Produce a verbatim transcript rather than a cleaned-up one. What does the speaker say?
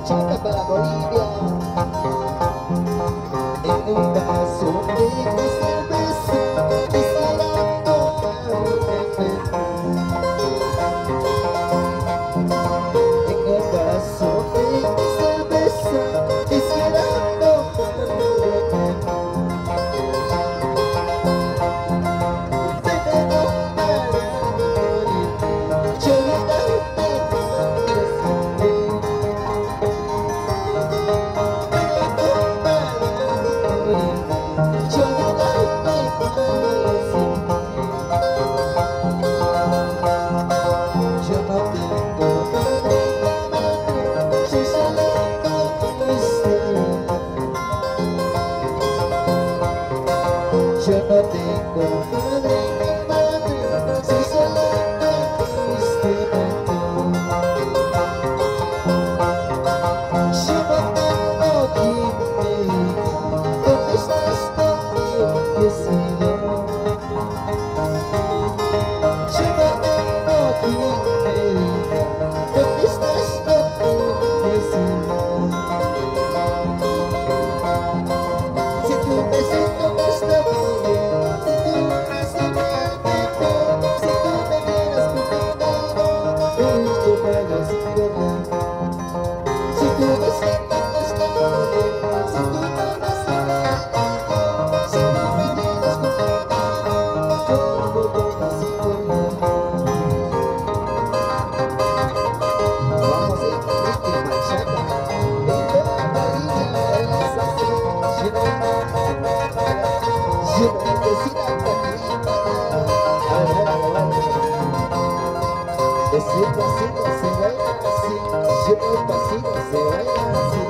bachata para Bolivia. En un vaso de cerveza quisiera tomarme. En un vaso de cerveza quisiera tomarme. Veneno para morir, yo no darte decirte. Veneno para morir, yo no darte decirte. Yo no tengo padre ni madre, soy solito triste. Yo no tengo padre ni madre, soy solito triste. Yo no tengo quien me diga dónde estás, dónde has ido. Yo no tengo quien me diga dónde estás, dónde has ido. Si tu besito me está bien, si tu risa me entiende, si tú me miras con cuidado, esto me haga sinceridad. Si tu besito me está bien, si tu risa me entiende, si tú me miras con cuidado, esto me haga sinceridad. Vamos a ir con este bachata, en toda Bolivia, en la salsa, yo no necesito cariño. A ver, a ver, a ver. Ese pasito se baila así, yo el pasito se baila así.